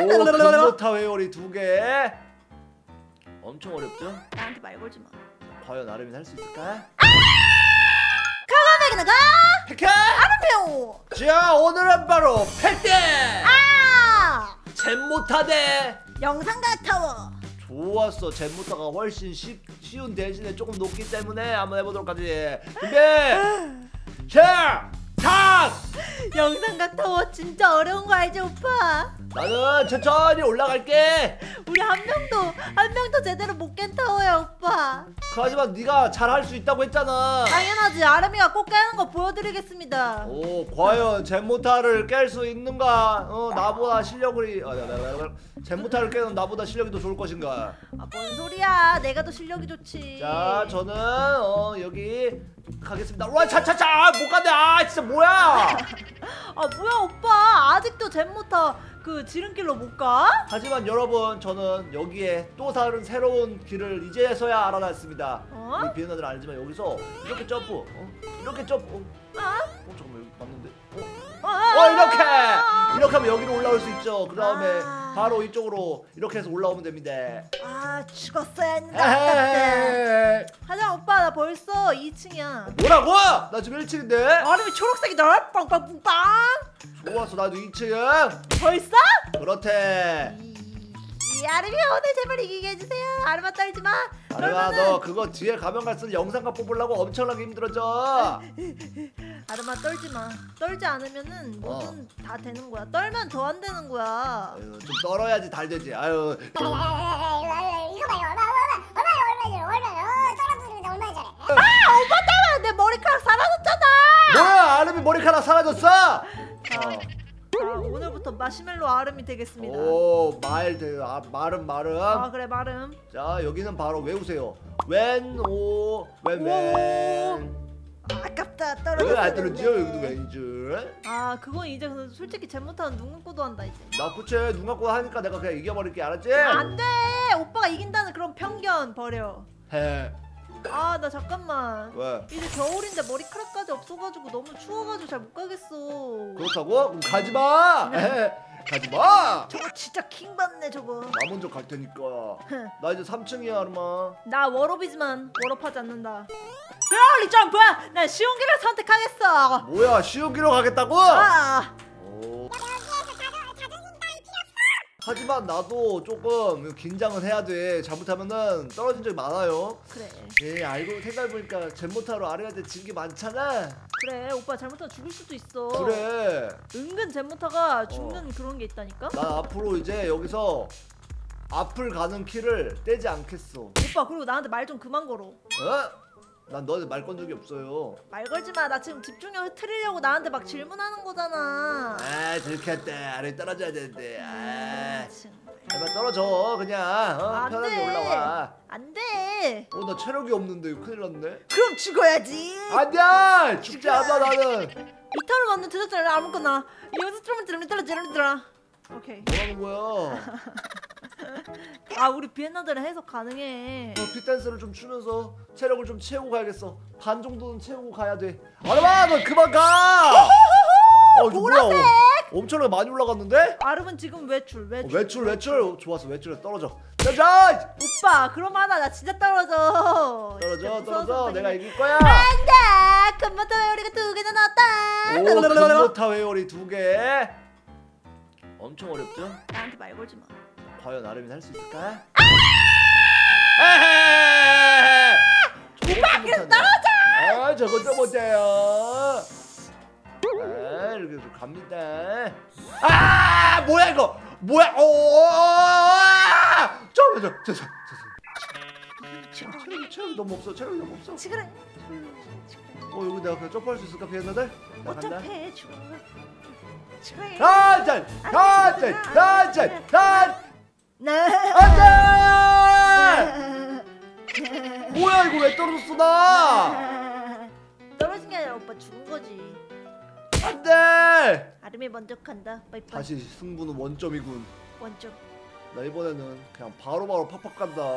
금모타 회오리 2개. 엄청 어렵죠? 나한테 말 걸지 마. 과연 아름이 할 수 있을까? 가만히 나가. 백현! 아름이요. 자, 오늘은 바로 100대! 젠모타 대 영상각 타워. 좋았어. 젠모타가 훨씬 쉬운 대신에 조금 높기 때문에 한번 해보도록 하지. 준비! 자! 탁! 영상각 타워 진짜 어려운 거 알지 오빠? 나는 천천히 올라갈게. 우리 한 명도 제대로 못 깬 타워야 오빠. 하지만 네가 잘 할 수 있다고 했잖아. 당연하지. 아름이가 꼭 깨는 거 보여드리겠습니다. 오, 과연 젠모타를 깰 수 있는가? 나보다 실력이 젠모타를 깨는 나보다 실력이 더 좋을 것인가? 아, 뭔 소리야. 내가 더 실력이 좋지. 자, 저는 여기 가겠습니다. 와, 차차차! 못 간대. 아, 진짜 뭐야? 아, 뭐야 오빠. 아직도 젠모타 그 지름길로 못 가? 하지만 여러분, 저는 여기에 또 다른 새로운 길을 이제서야 알아냈습니다. 우리 비엔나들은 알지만 여기서 이렇게 점프, 이렇게 점프. 잠깐만, 여기 맞는데? 이렇게 하면 여기로 올라올 수 있죠. 그 다음에 바로 이쪽으로 이렇게 해서 올라오면 됩니다. 아, 죽었어야 했는데 아깝대. 하지만 오빠 나 벌써 2층이야. 뭐라고? 나 지금 1층인데? 아름이 초록색이다. 빵빵빵빵. 좋았어, 나도 2층. 벌써? 그렇대. 이 아름이 오늘 제발 이기게 해주세요. 아름아 떨지 마. 아름아, 너 그거 뒤에 가면 갈수록 영상각 뽑으려고 엄청나게 힘들어져. 아름아 떨지 마. 떨지 않으면은 뭐든 다 되는 거야. 떨면 더 안 되는 거야. 아유, 좀 떨어야지 잘 되지. 아유. 이거 봐요. 얼마 전에. 오빠 때문에 내 머리카락 사라졌잖아. 뭐야, 아름이 머리카락 사라졌어? 자, 오늘부터 마시멜로 아름이 되겠습니다. 오, 마름. 아, 그래 마름. 자, 여기는 바로 외우세요. 웬. 아깝다. 떨어졌어. 왜 안 떨어지죠? 여기도 웬 줄. 아, 그건 이제 솔직히 젠모타는 눈 감고도 한다 이제. 나 그치, 눈 감고 하니까 내가 그냥 이겨버릴게. 알았지? 안돼. 오빠가 이긴다는 그런 편견 버려. 해. 아, 나 잠깐만. 왜? 이제 겨울인데 머리카락까지 없어가지고 너무 추워가지고 잘 못 가겠어. 그렇다고? 그럼 가지마. 가지마. 저거 진짜 킹받네 저거. 나 먼저 갈 테니까. 나 이제 3층이야, 아름아. 나 워럽이지만 워럽하지 않는다. 별리 점프! 난 쉬운 길을 선택하겠어. 뭐야, 쉬운 길로 가겠다고? 오. 하지만 나도 조금 긴장은 해야 돼. 잘못하면은 떨어진 적이 많아요. 그래. 알고 생각해보니까 젠모타로 아래한테 진 게 많잖아. 그래, 오빠 잘못하면 죽을 수도 있어. 그래. 은근 젠모타가 죽는 그런 게 있다니까? 나 앞으로 이제 여기서 앞을 가는 키를 떼지 않겠어. 오빠 그리고 나한테 말 좀 그만 걸어. 난 너한테 말 건 적이 없어요. 말 걸지 마. 나 지금 집중력 흐트리려고 나한테 막 질문하는 거잖아. 들켰다. 아래 떨어져야 되는데. 정말. 제발 떨어져. 그냥 편하게 올라와. 안 돼. 나 체력이 없는데 큰일 났네. 그럼 죽어야지. 안돼. 죽지 않아 나는. 이타로 만든 제작자를 아무거나 여기서 트로먼트를 떨어지라. 오케이. 뭐라는 거야? 아, 우리 비엔나들은 해석 가능해. 핏댄스를 좀 추면서 체력을 좀 채우고 가야겠어. 반 정도는 채우고 가야 돼. 아름아, 너 그만 가! 보라색! 뭐야? 엄청나게 많이 올라갔는데? 아름은 지금 외출. 좋았어. 외출에 떨어져. 짜잔! 오빠 그럼 하나 나 진짜 떨어져. 떨어져. 내가 이길 거야. 안돼. 금모타 회오리가 2개나 나왔다. 오, 금모타 회오리 2개. 엄청 어렵죠? 나한테 말 걸지 마. 과연 아름이 할 수 있을까? 오빠 그래서 떨어져. 저것도 못해요. 이렇게 좀 갑니다. 뭐야 이거? 뭐야? 체력이 너무 없어. 지그래. 여기 내가 그냥 점프할 수 있을까, 비엔나들? 나 간다. 어차피 죽어. 네. 안돼! 뭐야 이거 왜 떨어졌어 나? 떨어진 게 아니라 오빠 죽은 거지. 안돼! 아름이 먼저 간다. 빠이빠이. 다시 승부는 원점이군. 원점. 나 이번에는 그냥 바로바로 팍팍 간다.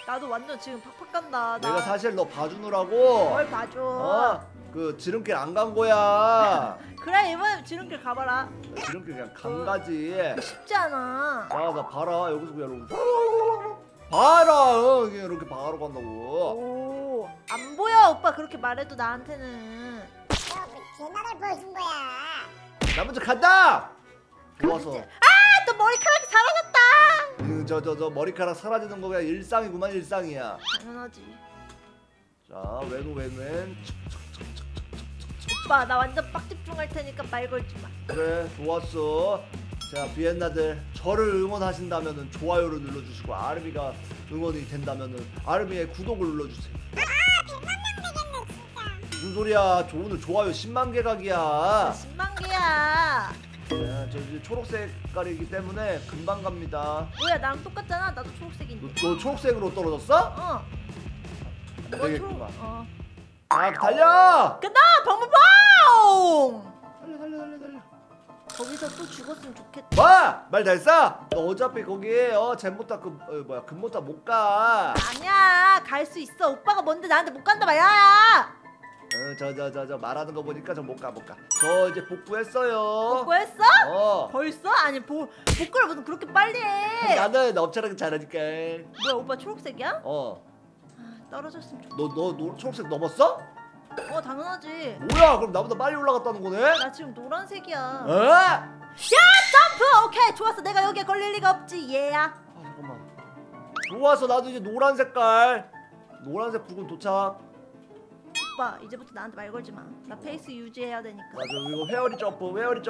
나도 완전 지금 팍팍 간다. 내가 사실 너 봐주느라고 뭘 봐줘. 그 지름길 안 간 거야. 그래 이번에 지름길 가봐라. 지름길 그냥 간 가지. 쉽지 않아. 나 봐라 여기서 그냥 봐라 그냥 이렇게 바로 간다고. 오, 안 보여 오빠 그렇게 말해도 나한테는. 개나를 보여준 거야. 나 먼저 간다. 좋아서. 아, 또 머리카락이 사라졌다. 저 머리카락 사라지는 거 그냥 일상이구만 일상이야. 당연하지. 자 왼. 오빠 나 완전 빡 집중할 테니까 말 걸지 마. 그래 좋았어. 자 비엔나들 저를 응원하신다면은 좋아요를 눌러주시고 아르미가 응원이 된다면은 아르미의 구독을 눌러주세요. 100만 명 되겠네 진짜. 무슨 소리야? 오늘 좋아요 10만 개 각이야. 10만 개야. 저 이제 초록색 깔이기 때문에 금방 갑니다. 뭐야 나랑 똑같잖아. 나도 초록색인데. 너 초록색으로 떨어졌어? 어. 안 되겠구만. 어. 달려! 간다 방문봉. 달려. 거기서 또 죽었으면 좋겠다. 뭐? 말 다 했어? 너 어차피 거기에 젠모타 금모타 못 가. 아니야 갈 수 있어. 오빠가 뭔데 나한테 못 간다 말이야. 저 말하는 거 보니까 저 못 가. 저 이제 복구했어요. 복구했어? 벌써? 아니 복구를 무슨 그렇게 빨리 해. 나는 너처럼 잘하니까. 뭐야 오빠 초록색이야? 아, 떨어졌으면 좋겠다. 너 초록색 넘었어? 당연하지. 뭐야? 그럼 나보다 빨리 올라갔다는 거네? 나 지금 노란색이야. 어? 야 점프! 오케이 좋았어. 내가 여기에 걸릴 리가 없지 얘야. 잠깐만. 좋았어. 나도 이제 노란 색깔. 노란색 부근 도착. 오빠 이제부터 나한테 말 걸지 마. 나 페이스 유지해야 되니까. 맞아. 이거 회오리 점프.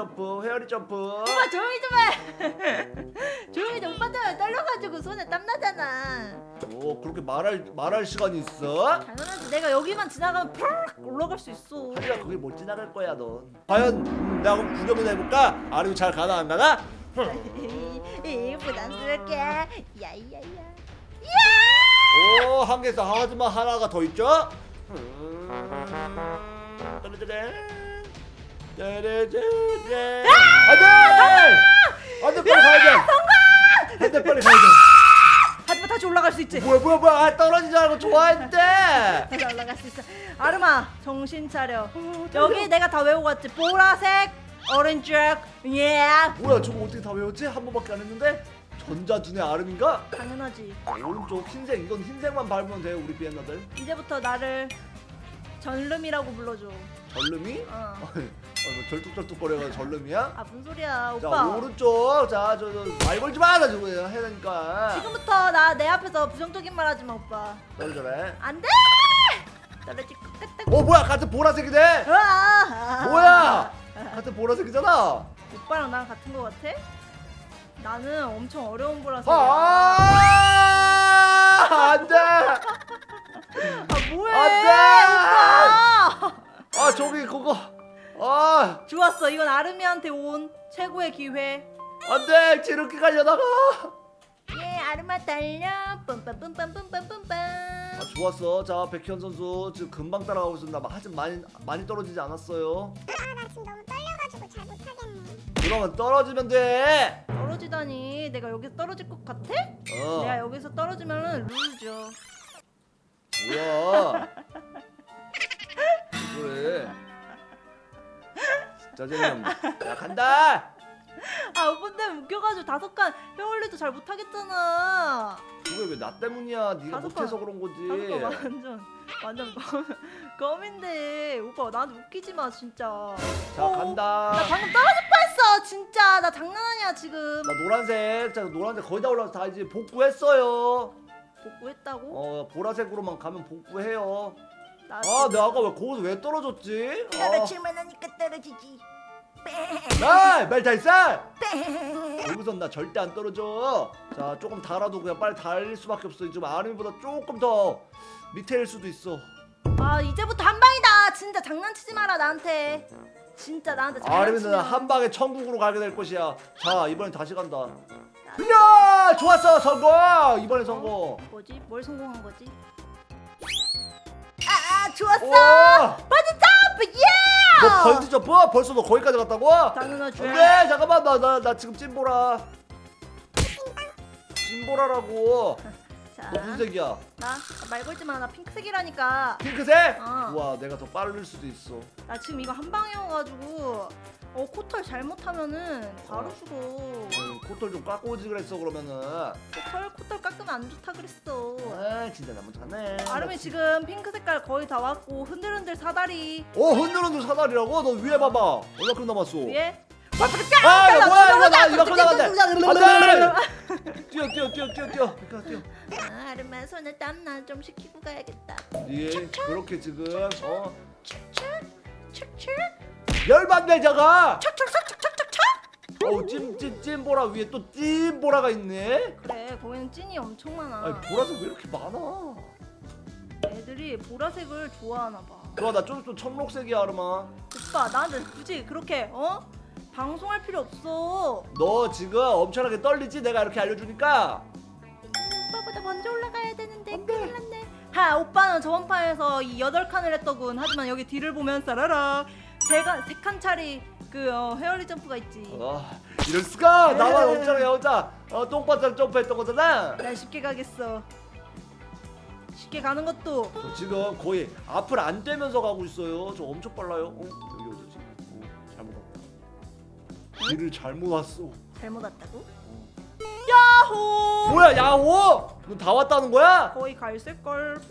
오빠 조용히 좀 해. 조용히 좀. 오빠 때문에 떨려가지고 손에 땀 나잖아. 그렇게 말할 시간이 있어? 당연하지. 내가 여기만 지나가면 푹 올라갈 수 있어. 하지만 거기 못 지나갈 거야 넌. 과연 내가 그럼 구경을 해볼까? 아름이 잘 가나 안 가나? 부담스럽게. 야야야. 오, 한 개에서 하지만 하나가 더 있죠? 안돼 빨리 가야 돼. 안돼 빨리 가야 돼. 하지만 다시 올라갈 수 있지. 뭐야 떨어지지 않고 좋아했대. 다시 올라갈 수 있어. 아름아 정신 차려. 여기 내가 다 외우고 왔지. 보라색, 오렌지, 뭐야 저거 어떻게 다 외웠지? 한 번밖에 안 했는데? 전자둔의 아름인가? 당연하지. 오른쪽 흰색. 이건 흰색만 밟으면 돼요 우리 비엔나들. 이제부터 나를 전름이라고 불러줘. 전름이? 어. 뭐 절뚝절뚝거려가 전름이야? 아 무슨 소리야 자 오빠. 오른쪽. 자 저 말 걸지 마. 나 저거 해야 되니까. 지금부터 나 내 앞에서 부정적인 말 하지 마 오빠. 떨어져라. 안 돼. 떨어질 것 같다. 뭐야 같은 보라색이네. 뭐야 같은 보라색이잖아. 오빠랑 나랑 같은 거 같아? 나는 엄청 어려운 보라색이야. 안돼. 뭐해? 안돼. 오빠! 저기 그거. 좋았어. 이건 아름이한테 온 최고의 기회. 안돼. 지름길 가려다가. 예, 아름아 달려. 뿜빰뿜빰뿜빰뿜빰. 좋았어. 자 백현 선수 지금 금방 따라가고 있습니다. 하지만 많이 떨어지지 않았어요. 나 지금 너무 떨려가지고 잘 못하겠네. 그러면 떨어지면 돼. 떨어지다니. 내가 여기서 떨어질 것 같아? 어. 내가 여기서 떨어지면은 룰이죠. 뭐야? 그래. 진짜 재미없네. 야 간다. 오빠 때문에 웃겨가지고 5칸 회올리도 잘 못하겠잖아. 그게 왜 나 때문이야? 네가 5칸. 못해서 그런 거지. 5칸 완전 검인데 오빠 나한테 웃기지 마 진짜. 자 간다. 나 방금 떨어질 뻔했어 진짜. 나 장난 아니야 지금. 나 노란색. 자 노란색 거의 다 올라서 다 이제 복구했어요. 복구했다고? 보라색으로만 가면 복구해요. 나 내가 아까 왜 거기서 왜 떨어졌지? 떨어질만 하니까 떨어지지. 말 다 했어? 여기선 나 절대 안 떨어져. 자 조금 달아도 그냥 빨리 달릴 수밖에 없어. 지금 아름이보다 조금 더 밑에일 수도 있어. 이제부터 한 방이다. 진짜 장난치지 마라 나한테. 진짜 나한테 장난치지 아름이는 마. 한 방에 천국으로 가게 될 것이야. 자 이번엔 다시 간다. 야 좋았어. 성공. 이번엔 성공. 뭐지? 뭘 성공한 거지? 좋았어. 번지 점프 예! 너 번지 점프? 벌써 너 거기까지 갔다고? 당연하지. 안돼 잠깐만 나 지금 찐보라. 찐보라라고. 자, 너 무슨 색이야? 나 말 걸지 마. 나 핑크색이라니까. 핑크색? 어. 우와 내가 더 빠를 수도 있어. 나 지금 이거 한 방이어가지고 코털 잘못하면은 바로 죽어. 코털 좀 깎고 오지 그랬어 그러면은. 코털 깎으면 안 좋다 그랬어. 아 진짜 나 못하네. 아름이 지금 핑크 색깔 거의 다 왔고 흔들흔들 사다리 흔들흔들 사다리라고? 너 위에 봐봐. 얼마큼 남았어? 위에. 야 뭐야 이거 나 이만큼 남았네. 안돼. 뛰어. 아, 아름아 손에 땀나 좀 식히고 가야겠다. 예 그렇게 지금 칙칙 열받네 저가. 척척척척척척. 찜보라 위에 또 찜보라가 있네. 그래 거기는 찐이 엄청 많아. 아니 보라색 왜 이렇게 많아? 애들이 보라색을 좋아하나 봐. 그럼 나 좀 청록색이야 아르마. 오빠 나한테 굳이 그렇게 방송할 필요 없어. 너 지금 엄청나게 떨리지? 내가 이렇게 알려주니까. 오빠보다 먼저 올라가야 되는데 큰일 났네. 하 오빠는 저번 판에서 이 8칸을 했더군. 하지만 여기 뒤를 보면 싸라라 3칸짜리 그 헤어리 점프가 있지. 이럴 수가. 나만 엄청나게 혼자 똥바닥 점프했던 거잖아. 난 쉽게 가겠어. 쉽게 가는 것도. 저 지금 거의 앞을 안 떼면서 가고 있어요. 저 엄청 빨라요. 여기 어디지? 잘못 왔다. 길을 잘못 왔어. 잘못 왔다고? 야호! 뭐야 야호? 너 다 왔다는 거야? 거의 가 있을걸.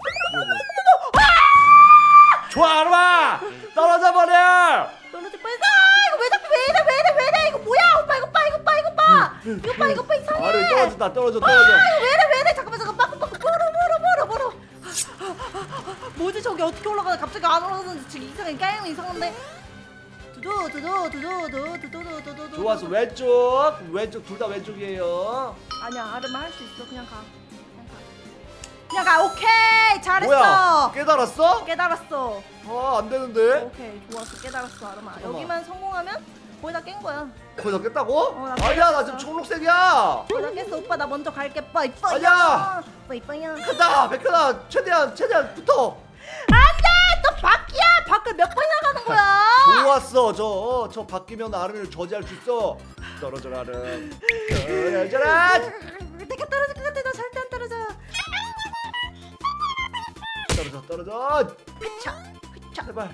좋아 아르마 떨어져 버려. 떨어질 뻔했어. 이거 왜 자꾸 왜 이래 이거 뭐야 오빠 이거 봐 이거 봐 이상해. 아르 떨어졌다 떨어져. 이거 왜 이래 잠깐만 빠꾸 뭐로 뭐지 저기 어떻게 올라가나 갑자기 안 올라가는데 지금 이상해. 게임 이상한데. 두두두두두두두두두두두. 좋았어. 왼쪽 둘 다 왼쪽이에요. 아니야 아르마 할 수 있어. 그냥 가. 오케이 잘했어. 뭐야 깨달았어? 깨달았어. 안 되는데. 오케이 좋았어 깨달았어 아르마. 잠깐만. 여기만 성공하면 거의 다 깬 거야. 거의 다 깼다고? 나 아니야 나 깼어. 지금 청록색이야. 거의 다 깼어. 오빠 나 먼저 갈게. 빠이빠이. 아니야. 빠이빠이야. 간다 백현아 최대한 붙어. 안돼 또 바퀴야. 밖을 몇 번이나 가는 거야. 좋았어. 저 바뀌면 아름을 저지할 수 있어. 떨어져라 아름. 떨어져라. 내가 떨어질 것 같아. 나 절대 안 떨어져. 떨어져. 휘차. 제발.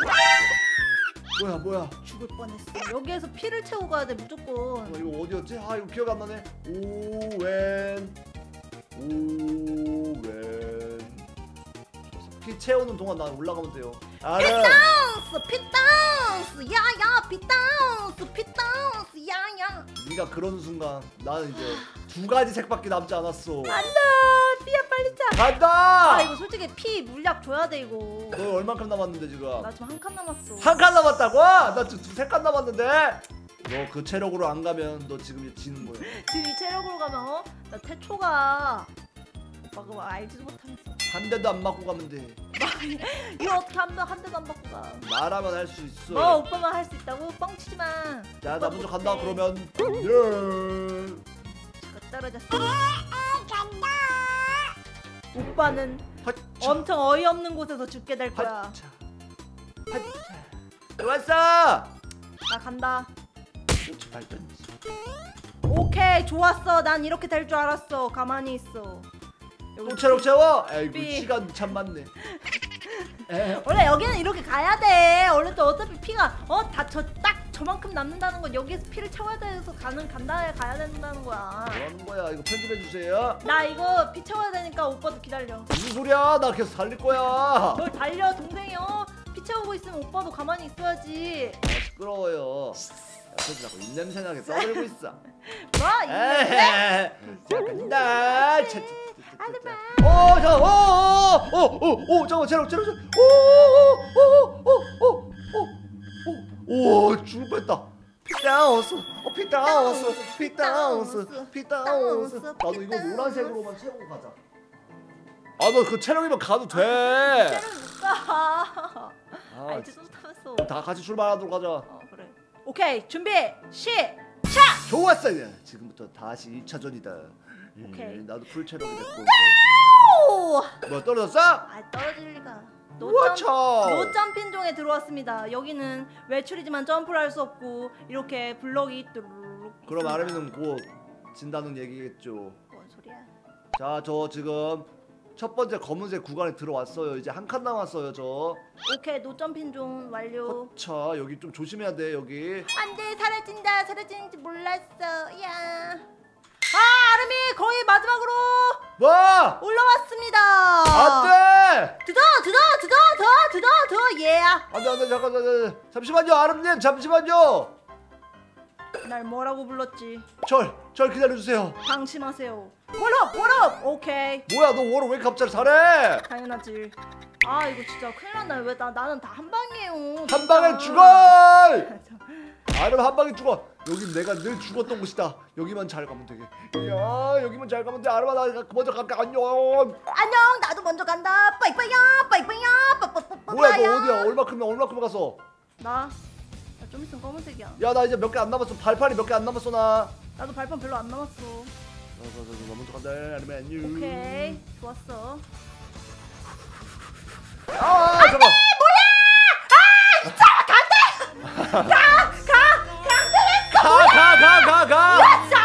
뭐야 죽을 뻔했어. 여기에서 피를 채우고 가야 돼 무조건. 이거 어디였지? 이거 기억이 안 나네. 오웬 피 채우는 동안 난 올라가면 돼요. 피다운스 야야 피다운스 야야. 네가 그런 순간 나는 이제 2가지 색밖에 남지 않았어. 안돼 피야 빨리 차. 간다. 이거 솔직히 피 물약 줘야 돼 이거. 너 얼만큼 남았는데 지금? 나 지금 한 칸 남았어. 한 칸 남았다고? 나 지금 3칸 남았는데. 너 그 체력으로 안 가면 너 지금 지는 거야. 지금 이 체력으로 가면 나 태초가 오빠 그거 알지도 못하면서. 한 대도 안 맞고 가면 돼. 이거 어떻게 한 대도 안 받고 가. 나라면 할 수 있어. 오빠만 할 수 있다고? 뻥치지 마. 자, 나 먼저 간다 그러면. 떨어졌어. 간다. 오빠는 엄청 어이없는 곳에서 죽게 될 거야. 좋았어. 나 간다. 오케이 좋았어. 난 이렇게 될 줄 알았어. 가만히 있어. 또 체력 채워? 에이구 삐. 시간 참 많네. 원래 여기는 이렇게 가야 돼. 원래 또 어차피 피가 다 딱 저만큼 남는다는 건 여기에서 피를 채워야 돼서 간다에 가야 된다는 거야. 뭐 하는 거야? 이거 편집해 주세요. 나 이거 피 채워야 되니까 오빠도 기다려. 무슨 소리야? 나 계속 살릴 거야. 뭘 달려 동생이 피 채우고 있으면 오빠도 가만히 있어야지. 시끄러워요. 옆에서 자꾸 입냄새 나게 떠들고 있어. 뭐? 에헤. 자 간다. 아르마. 잠깐 체력. 죽을 뻔했다. 피다운스. 나도 이거 노란색으로만 채우고 가자. 너 그 체력이면 가도 돼. 체력 못 가. 알지도 못하면서. 다 같이 출발하도록 하자. 그래. 오케이 준비 시작. 좋았어. 지금부터 다시 1차전이다. 오케이. 나도 풀 체력이 됐고. 오! 뭐 떨어졌어? 떨어질 리가. 우와차. 노점핀종에 들어왔습니다. 여기는 외출이지만 점프를 할 수 없고 이렇게 블럭이 뚜루룩. 그럼 아름이는 곧 진다는 얘기겠죠. 뭔 소리야? 자, 저 지금 첫 번째 검은색 구간에 들어왔어요. 이제 한 칸 남았어요, 저. 오케이, 노점핀 좀 완료. 자, 여기 좀 조심해야 돼, 여기. 안돼, 사라진다. 사라지는지 몰랐어. 야. 아, 아름이 거의 마지막으로 뭐? 올라왔습니다. 안돼! 드더. 예. 안돼, 잠깐. 잠시만요, 아름님, 잠시만요. 날 뭐라고 불렀지? 절 기다려주세요. 방심하세요. 월업. 오케이. 뭐야, 너 워로 왜 갑자기 잘해? 당연하지. 아, 이거 진짜 큰일 났네. 왜 나는 다 한 방이에요. 한 방에 진짜. 죽어! 아름 한 방에 죽어. 여긴 내가 늘 죽었던 곳이다. 여기만 잘 가면 되게. 야, 여기만 잘 가면 돼. 아름아, 나 먼저 갈게. 안녕. 안녕. 나도 먼저 간다. 빠이빠이야. 뭐야, 너 어디야? 얼마큼에 갔어? 나 좀 있으면 검은색이야. 야, 나 이제 몇 개 안 남았어. 발판이 몇 개 안 남았어, 나. 나도 발판 별로 안 남았어. 나 먼저 간다. 아름아, 안녕. 오케이, 좋았어. 아, 잠깐. 가.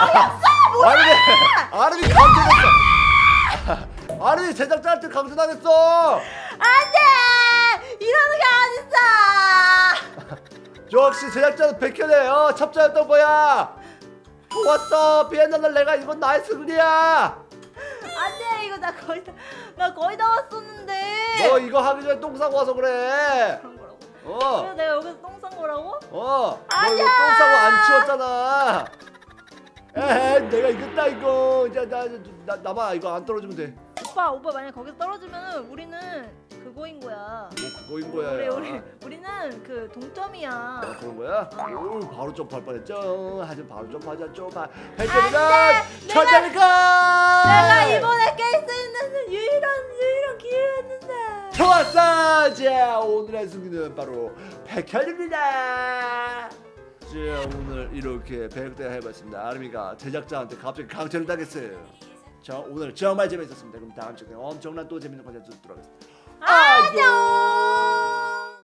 아름이 강제됐어. 아름이 제작자한테 강제당했어. 안돼, 이러는 게 어딨어. 역시 제작자는 백현의 첩자였던 거야. 좋았어. 비엔나는 내가 이건 나의 승리야. 안돼, 이거 나 거의 다 왔었는데. 너 이거 하기 전에 똥 싸고 와서 그래. 그런 거라고? 어. 그래서 내가 여기서 똥 싼 거라고? 너 아니야. 이거 똥 싸고 안 치웠잖아. 에헤, 내가 이겼다 이거. 이제 나만 이거 안 떨어지면 돼. 오빠 만약 거기서 떨어지면 우리는 그거인 거야. 뭐 그거인 거야. 우리는 그 동점이야. 아, 그런 거야? 오, 바로 점프할 뻔했죠. 하지만 바로 점프하자. 점프. 안 돼! 혜정이가 천장이가. 내가 이번에 깰 수 있는 유일한 기회였는데. 좋았어. 자, 오늘의 승리는 바로 백현입니다. 자, 오늘 이렇게 백대 해봤습니다. 아름이가 제작자한테 갑자기 강제를 당했어요. 자, 오늘 정말 재밌었습니다. 그럼 다음 주에 엄청난 또 재밌는 컨텐츠 들어가겠습니다. 안녕.